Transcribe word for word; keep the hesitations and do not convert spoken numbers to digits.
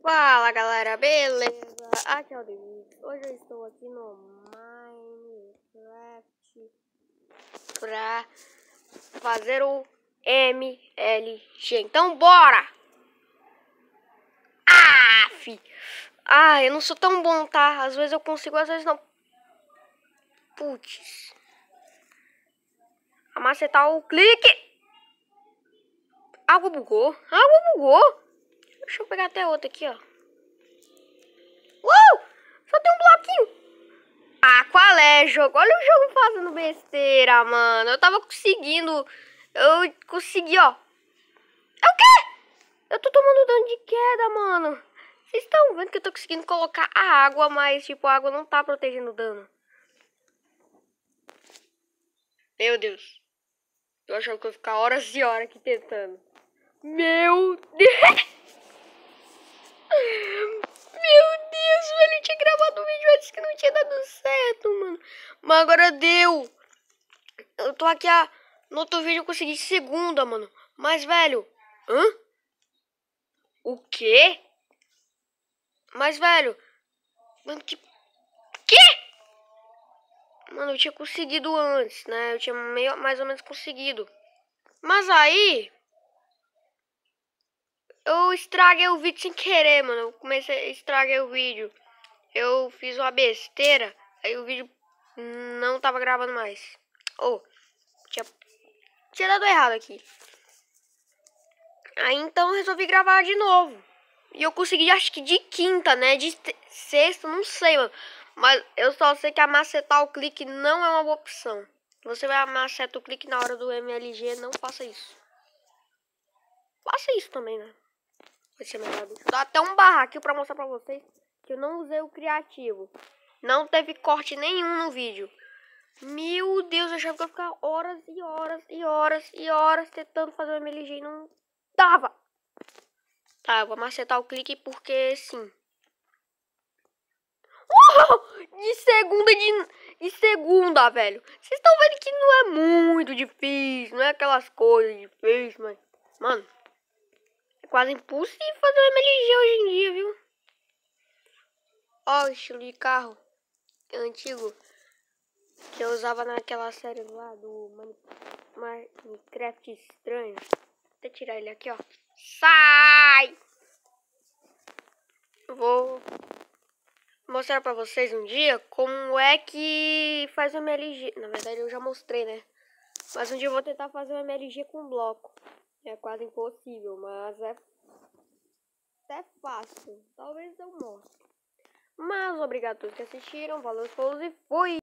Fala galera, beleza? Aqui é o David. Hoje eu estou aqui no Minecraft pra fazer o M L G. Então bora! Ah, fi. Ah, eu não sou tão bom, tá? Às vezes eu consigo, às vezes não. Putz. Amacetar o clique. Água bugou. Água bugou. Deixa eu pegar até outra aqui, ó. Uou! Só tem um bloquinho. Ah, qual é, jogo? Olha o jogo fazendo besteira, mano. Eu tava conseguindo. Eu consegui, ó. É o quê? Eu tô tomando dano de queda, mano. Vocês estão vendo que eu tô conseguindo colocar a água, mas, tipo, a água não tá protegendo o dano. Meu Deus. Eu achava que eu ia ficar horas e horas aqui tentando. Meu Deus. Meu Deus, velho. Eu tinha gravado um vídeo antes que não tinha dado certo, mano. Mas agora deu. Eu tô aqui, a... no outro vídeo eu consegui segunda, mano. Mas, velho... Hã? O quê? Mas, velho... Mano, que... Quê? Mano, eu tinha conseguido antes, né? Eu tinha meio, mais ou menos conseguido. Mas aí... Eu estraguei o vídeo sem querer, mano. Eu comecei a estragar o vídeo. Eu fiz uma besteira. Aí o vídeo não tava gravando mais. Oh, tinha, tinha dado errado aqui. Aí então eu resolvi gravar de novo. E eu consegui, acho que de quinta, né? De sexta, não sei, mano. Mas eu só sei que amacetar o clique não é uma boa opção. Você vai amacetar o clique na hora do M L G, não faça isso. Faça isso também, né? Vai ser melhor. Deixa eu dar até um barra aqui pra mostrar pra vocês que eu não usei o criativo. Não teve corte nenhum no vídeo. Meu Deus, eu achava que eu ia ficar horas e horas e horas e horas tentando fazer o M L G e não dava. Tá, eu vou macetar o clique porque sim. Oh, de segunda de, de segunda, velho. Vocês estão vendo que não é muito difícil, não é aquelas coisas difíceis, mas... Mano, é quase impossível fazer o M L G hoje em dia, viu? Ó, o estilo de carro antigo que eu usava naquela série lá do Minecraft estranho. Vou tirar ele aqui, ó. Sai! Eu vou mostrar pra vocês um dia como é que faz o M L G. Na verdade eu já mostrei, né? Mas um dia eu vou tentar fazer o M L G com bloco. É quase impossível, mas é, é fácil. Talvez eu mostre. Mas obrigado a todos que assistiram. Valeu, e fui!